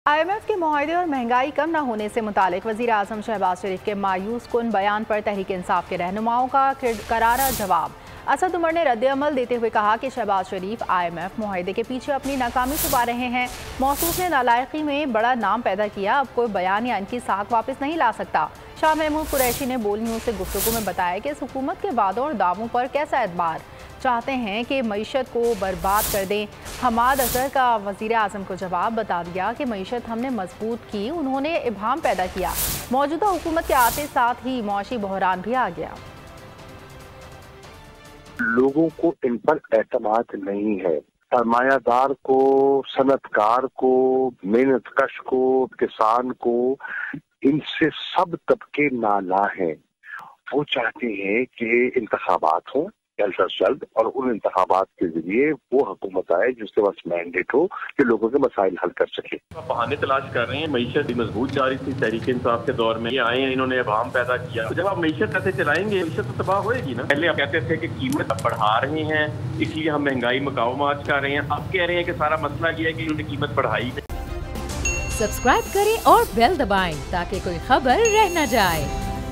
IMF के मुआहदे और महंगाई कम न होने से मुतालिक वज़ीर आज़म शहबाज शरीफ के मायूस कुन बयान पर तहरीक इंसाफ के रहनुमाओं का करारा जवाब। असद उमर ने रद्द-ए-अमल देते हुए कहा कि शहबाज शरीफ IMF मुआहदे के पीछे अपनी नाकामी छुपा रहे हैं। मौसूफ ने नालायकी में बड़ा नाम पैदा किया, अब कोई बयान या इनकी साख वापस नहीं ला सकता। शाह महमूद कुरैशी ने बोल न्यूज़ से गुफ्तगू में बताया कि इस हुकूमत के वादों और दावों पर कैसा एतबार, चाहते हैं कि मईशत को बर्बाद कर दें। हमाद अजहर का वज़ीर आज़म को जवाब बता दिया कि मईशत हमने मजबूत की, उन्होंने इब्हाम पैदा किया। मौजूदा हुकूमत के आते साथ ही मुआशी बहरान भी आ गया। लोगों को इन पर एतमाद नहीं है। सरमायादार को, सनतकार को, मेहनतकश को, किसान को, इनसे सब तबके नाला हैं। वो चाहते हैं कि इंतखाबात हों जल्द से जल्द और उन इंतखाबात के जरिए वो हुकूमत आए जिसके पास मैंडेट हो कि लोगों के मसाइल हल कर सके। बहाने तलाश कर रहे हैं। मईशत मजबूत जा रही थी तहरीक इंसाफ के दौर में, ये आए हैं, इन्होंने अवाम पैदा किया। तो जब आप मईशत ऐसे चलाएंगे, मईशत तो तबाह होएगी ना। पहले आप कहते थे कि कीमत बढ़ा रहे हैं इसलिए हम महंगाई मुकाम आज कर रहे हैं, अब कह रहे हैं कि सारा मसला ये है कि इन्होंने कीमत बढ़ाई। सब्सक्राइब करें और बेल दबाएं ताकि कोई खबर रह न जाए।